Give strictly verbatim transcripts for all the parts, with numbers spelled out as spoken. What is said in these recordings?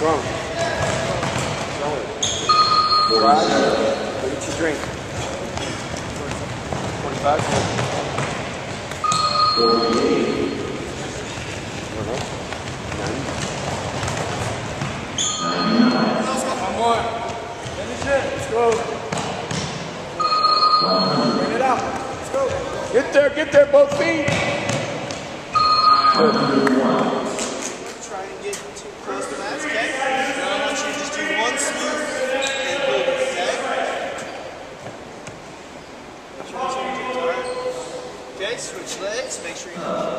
Strong. Strong. Five. Go get your drink. twenty-five. forty-eight. ninety-nine. One more. Finish it. Let's go. Bring it out. Let's go. Get there. Get there. Both feet. Good. Try and get too close to that, okay? Now I want you to just do one smooth and move, okay? Make sure you change it, alright? Okay, switch legs, make sure you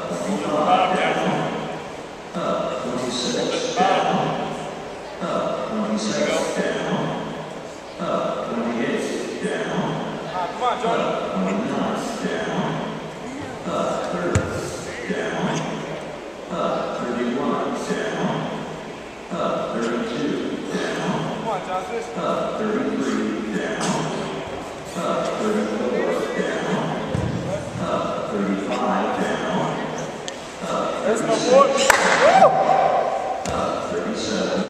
twenty-six down, twenty-seven down, twenty-eight down, Come on, Jordan. twenty-nine down, thirty down, thirty-one down, thirty-two down, Come on, Johnson. thirty-three down, thirty-four down, thirty-five down. Let's go, boy. Woo!